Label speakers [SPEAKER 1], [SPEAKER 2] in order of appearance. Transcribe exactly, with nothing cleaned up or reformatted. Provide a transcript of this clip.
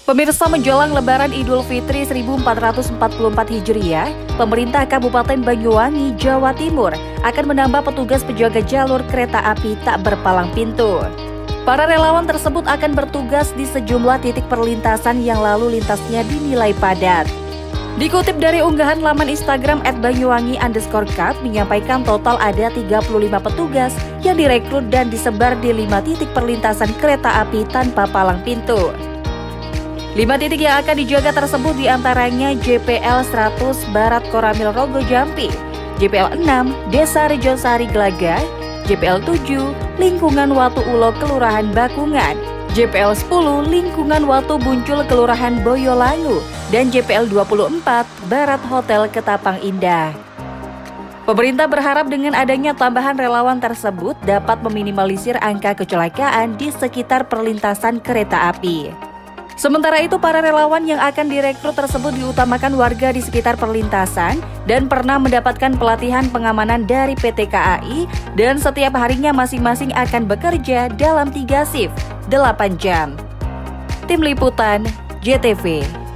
[SPEAKER 1] Pemirsa, menjelang Lebaran Idul Fitri seribu empat ratus empat puluh empat Hijriah, pemerintah Kabupaten Banyuwangi, Jawa Timur akan menambah petugas penjaga jalur kereta api tak berpalang pintu. Para relawan tersebut akan bertugas di sejumlah titik perlintasan yang lalu lintasnya dinilai padat. Dikutip dari unggahan laman Instagram et banyuwangi underscore cup menyampaikan total ada tiga puluh lima petugas yang direkrut dan disebar di lima titik perlintasan kereta api tanpa palang pintu. Lima titik yang akan dijaga tersebut diantaranya J P L seratus Barat Koramil Rogo Jampi, J P L enam Desa Rejosari Glaga, J P L tujuh Lingkungan Watu Ulo Kelurahan Bakungan, J P L sepuluh Lingkungan Watu Buncul Kelurahan Boyolangu, dan J P L dua puluh empat Barat Hotel Ketapang Indah. Pemerintah berharap dengan adanya tambahan relawan tersebut dapat meminimalisir angka kecelakaan di sekitar perlintasan kereta api. Sementara itu, para relawan yang akan direkrut tersebut diutamakan warga di sekitar perlintasan dan pernah mendapatkan pelatihan pengamanan dari P T K A I dan setiap harinya masing-masing akan bekerja dalam tiga shift delapan jam. Tim Liputan J T V.